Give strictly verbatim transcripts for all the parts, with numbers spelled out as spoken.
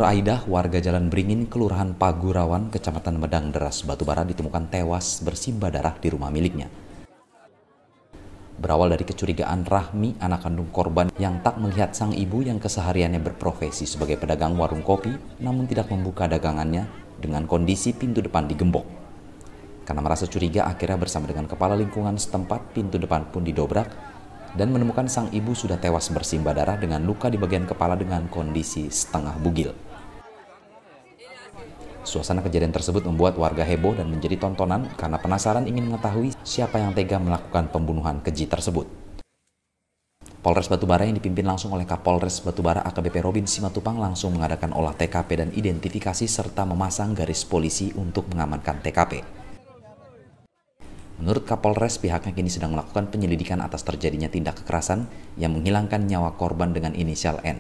Nur Aidah, warga Jalan Beringin, Kelurahan Pagurawan, Kecamatan Medang Deras, Batubara ditemukan tewas bersimbah darah di rumah miliknya. Berawal dari kecurigaan Rahmi, anak kandung korban yang tak melihat sang ibu yang kesehariannya berprofesi sebagai pedagang warung kopi, namun tidak membuka dagangannya dengan kondisi pintu depan digembok. Karena merasa curiga, akhirnya bersama dengan kepala lingkungan setempat, pintu depan pun didobrak dan menemukan sang ibu sudah tewas bersimbah darah dengan luka di bagian kepala dengan kondisi setengah bugil. Suasana kejadian tersebut membuat warga heboh dan menjadi tontonan karena penasaran ingin mengetahui siapa yang tega melakukan pembunuhan keji tersebut. Polres Batubara yang dipimpin langsung oleh Kapolres Batubara A K B P Robin Simatupang langsung mengadakan olah T K P dan identifikasi serta memasang garis polisi untuk mengamankan T K P. Menurut Kapolres, pihaknya kini sedang melakukan penyelidikan atas terjadinya tindak kekerasan yang menghilangkan nyawa korban dengan inisial N.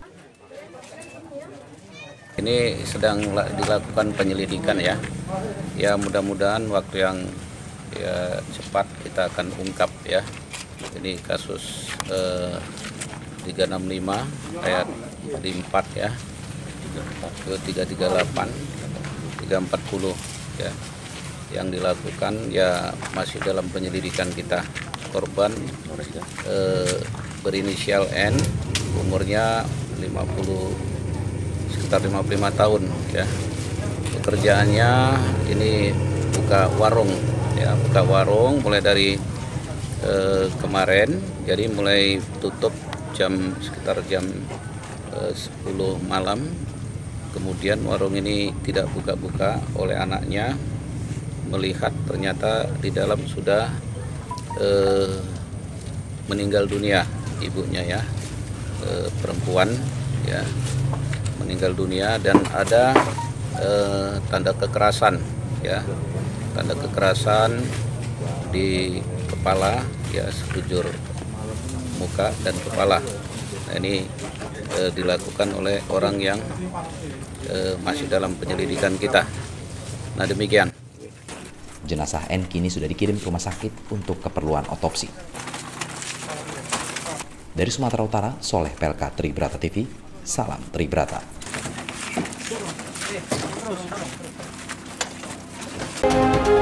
Ini sedang dilakukan penyelidikan ya. Ya mudah-mudahan waktu yang ya, cepat kita akan ungkap ya. Ini kasus eh, tiga enam lima ayat empat ya. Ke tiga tiga delapan, tiga empat nol ya. Yang dilakukan ya masih dalam penyelidikan kita. Korban eh, berinisial N, umurnya lima puluh sekitar lima puluh lima tahun ya. Pekerjaannya ini buka warung ya, buka warung mulai dari eh, kemarin. Jadi mulai tutup jam sekitar jam eh, sepuluh malam. Kemudian warung ini tidak buka-buka oleh anaknya, melihat ternyata di dalam sudah eh, meninggal dunia ibunya ya, eh, perempuan ya, meninggal dunia dan ada eh, tanda kekerasan ya, tanda kekerasan di kepala ya, sekujur muka dan kepala. Nah, ini eh, dilakukan oleh orang yang eh, masih dalam penyelidikan kita. Nah demikian. Jenazah N kini sudah dikirim ke rumah sakit untuk keperluan otopsi. Dari Sumatera Utara, Soleh Pelka, Tribrata T V, salam Tribrata.